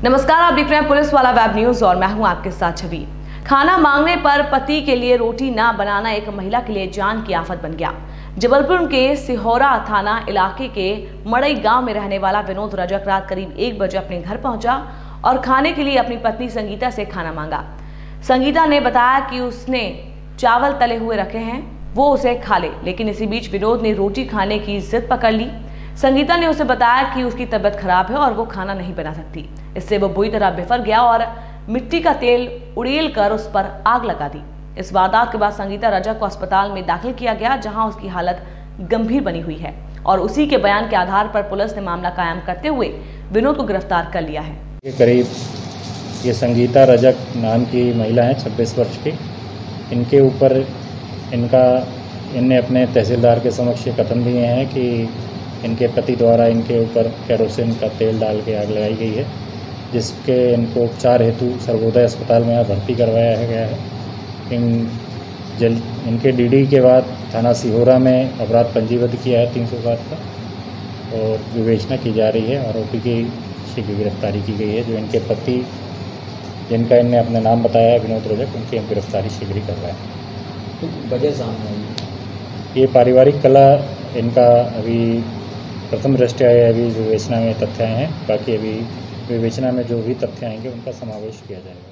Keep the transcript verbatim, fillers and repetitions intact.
नमस्कार, आप देख रहे हैं पुलिस वाला वेब न्यूज और मैं हूं आपके साथ छवि। खाना मांगने पर पति के लिए रोटी ना बनाना एक महिला के लिए जान की आफत बन गया। जबलपुर के सिहोरा थाना इलाके के मड़ई गांव में रहने वाला विनोद रजक रात करीब एक बजे अपने घर पहुंचा और खाने के लिए अपनी पत्नी संगीता से खाना मांगा। संगीता ने बताया कि उसने चावल तले हुए रखे हैं, वो उसे खा ले, लेकिन इसी बीच विनोद ने रोटी खाने की जिद पकड़ ली। संगीता ने उसे बताया कि उसकी तबीयत खराब है और वो खाना नहीं बना सकती। इससे वो बुरी तरह बिफर गया और मिट्टी का तेल उड़ेल कर उस पर आग लगा दी। इस वारदात के बाद संगीता रजक को अस्पताल में दाखिल किया गया, जहां उसकी हालत गंभीर बनी हुई है और उसी के बयान के आधार पर पुलिस ने मामला कायम करते हुए विनोद को गिरफ्तार कर लिया है। ये करीब ये संगीता रजक नाम की महिला है, छब्बीस वर्ष की। इनके ऊपर इनका इनने अपने तहसीलदार के समक्ष कथन दिए हैं कि इनके पति द्वारा इनके ऊपर केरोसिन का तेल डाल के आग लगाई गई है, जिसके इनको उपचार हेतु सर्वोदय अस्पताल में भर्ती करवाया गया है। इन जल इनके डीडी के बाद थाना सिहोरा में अपराध पंजीबद्ध किया है तीन सौ सात का और विवेचना की जा रही है। आरोपी की शीघ्र गिरफ्तारी की गई है। जो इनके पति जिनका इनने अपना नाम बताया विनोद रजक, उनकी गिरफ्तारी शीघ्र ही करवाए। तो वजह सामने आई, ये पारिवारिक कला इनका अभी प्रथम दृष्टया अभी विवेचना में तथ्य आए हैं। बाकी अभी विवेचना में जो भी तथ्य आएंगे उनका समावेश किया जाएगा।